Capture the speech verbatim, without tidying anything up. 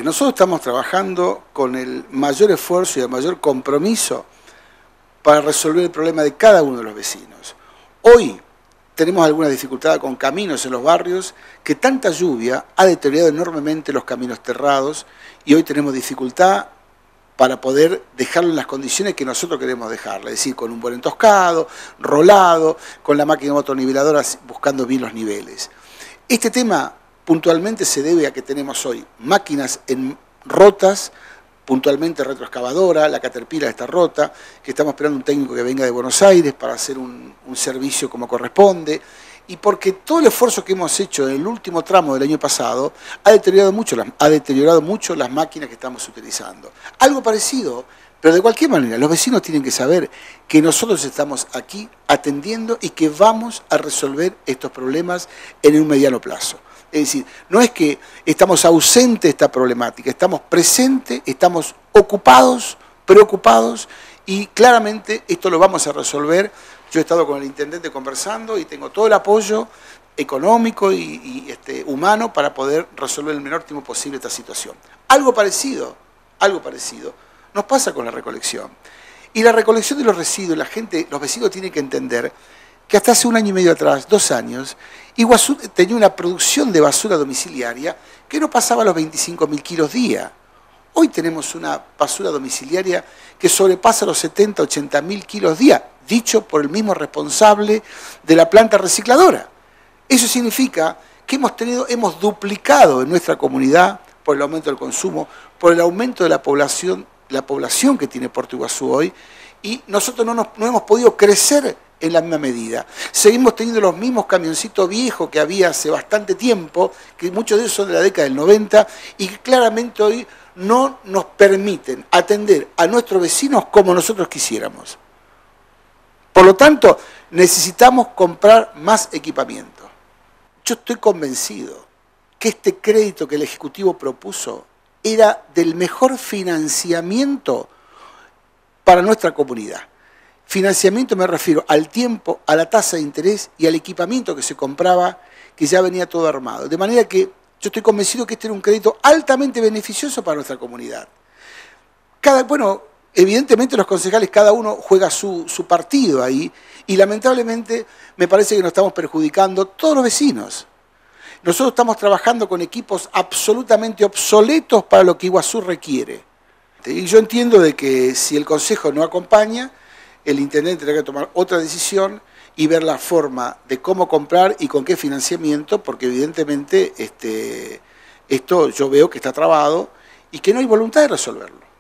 nosotros estamos trabajando con el mayor esfuerzo y el mayor compromiso para resolver el problema de cada uno de los vecinos. Hoy tenemos alguna dificultad con caminos en los barrios, que tanta lluvia ha deteriorado enormemente los caminos terrados y hoy tenemos dificultad para poder dejarlo en las condiciones que nosotros queremos dejarlo, es decir, con un buen entoscado, rolado, con la máquina motoniveladora buscando bien los niveles. Este tema puntualmente se debe a que tenemos hoy máquinas en rotas, puntualmente retroexcavadora, la Caterpillar está rota, que estamos esperando un técnico que venga de Buenos Aires para hacer un, un servicio como corresponde, y porque todo el esfuerzo que hemos hecho en el último tramo del año pasado ha deteriorado mucho las, ha deteriorado mucho las máquinas que estamos utilizando. Algo parecido, pero de cualquier manera, los vecinos tienen que saber que nosotros estamos aquí atendiendo y que vamos a resolver estos problemas en un mediano plazo. Es decir, no es que estamos ausentes de esta problemática, estamos presentes, estamos ocupados, preocupados y claramente esto lo vamos a resolver. Yo he estado con el intendente conversando y tengo todo el apoyo económico y, y este, humano para poder resolver el menor tiempo posible esta situación. Algo parecido, algo parecido nos pasa con la recolección. Y la recolección de los residuos, la gente, los vecinos tienen que entender que hasta hace un año y medio atrás, dos años, Iguazú tenía una producción de basura domiciliaria que no pasaba los veinticinco mil kilos día. Hoy tenemos una basura domiciliaria que sobrepasa los setenta, ochenta mil kilos día, dicho por el mismo responsable de la planta recicladora. Eso significa que hemos, tenido, hemos duplicado en nuestra comunidad por el aumento del consumo, por el aumento de la población, la población que tiene Puerto Iguazú hoy, y nosotros no, nos, no hemos podido crecer en la misma medida. Seguimos teniendo los mismos camioncitos viejos que había hace bastante tiempo, que muchos de ellos son de la década del noventa, y que claramente hoy no nos permiten atender a nuestros vecinos como nosotros quisiéramos. Por lo tanto, necesitamos comprar más equipamiento. Yo estoy convencido que este crédito que el Ejecutivo propuso era del mejor financiamiento para nuestra comunidad. Financiamiento me refiero al tiempo, a la tasa de interés y al equipamiento que se compraba, que ya venía todo armado. De manera que yo estoy convencido que este era un crédito altamente beneficioso para nuestra comunidad. Cada, bueno, evidentemente los concejales, cada uno juega su, su partido ahí, y lamentablemente me parece que nos estamos perjudicando todos los vecinos. Nosotros estamos trabajando con equipos absolutamente obsoletos para lo que Iguazú requiere. Y yo entiendo de que si el Consejo no acompaña, el intendente tendrá que tomar otra decisión y ver la forma de cómo comprar y con qué financiamiento, porque evidentemente este, esto yo veo que está trabado y que no hay voluntad de resolverlo.